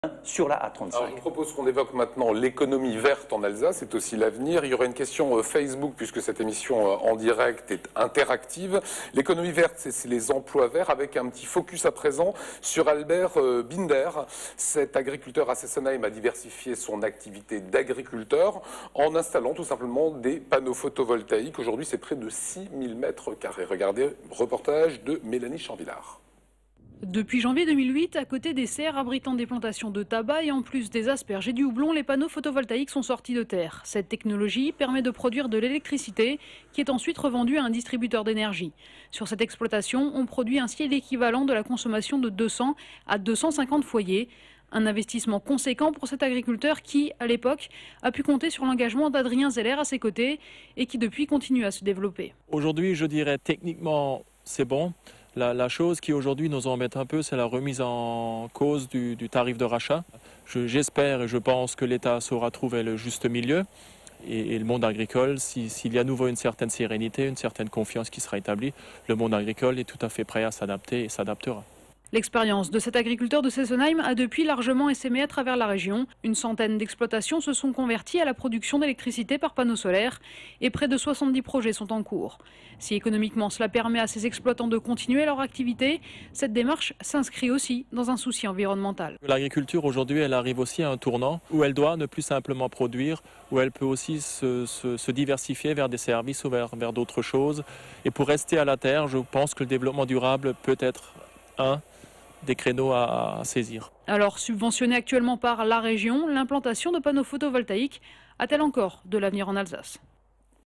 sur la A35. Alors, je propose qu'on évoque maintenant l'économie verte en Alsace, c'est aussi l'avenir. Il y aura une question Facebook, puisque cette émission en direct est interactive. L'économie verte, c'est les emplois verts, avec un petit focus à présent sur Albert Binder. Cet agriculteur à Sesenheim a diversifié son activité d'agriculteur en installant tout simplement des panneaux photovoltaïques. Aujourd'hui, c'est près de 6000 mètres carrés. Regardez, reportage de Mélanie Chamvillard. Depuis janvier 2008, à côté des serres abritant des plantations de tabac et en plus des asperges et du houblon, les panneaux photovoltaïques sont sortis de terre. Cette technologie permet de produire de l'électricité qui est ensuite revendue à un distributeur d'énergie. Sur cette exploitation, on produit ainsi l'équivalent de la consommation de 200 à 250 foyers. Un investissement conséquent pour cet agriculteur qui, à l'époque, a pu compter sur l'engagement d'Adrien Zeller à ses côtés et qui depuis continue à se développer. Aujourd'hui, je dirais techniquement, c'est bon. La chose qui aujourd'hui nous embête un peu, c'est la remise en cause du tarif de rachat. J'espère et je pense que l'État saura trouver le juste milieu et le monde agricole, s'il y a à nouveau une certaine sérénité, une certaine confiance qui sera établie, le monde agricole est tout à fait prêt à s'adapter et s'adaptera. L'expérience de cet agriculteur de Sesenheim a depuis largement essaimé à travers la région. Une centaine d'exploitations se sont converties à la production d'électricité par panneaux solaires et près de 70 projets sont en cours. Si économiquement cela permet à ces exploitants de continuer leur activité, cette démarche s'inscrit aussi dans un souci environnemental. L'agriculture aujourd'hui, elle arrive aussi à un tournant où elle doit ne plus simplement produire, où elle peut aussi se diversifier vers des services ou vers d'autres choses. Et pour rester à la terre, je pense que le développement durable peut être des créneaux à saisir. Alors, subventionnée actuellement par la région, l'implantation de panneaux photovoltaïques a-t-elle encore de l'avenir en Alsace ?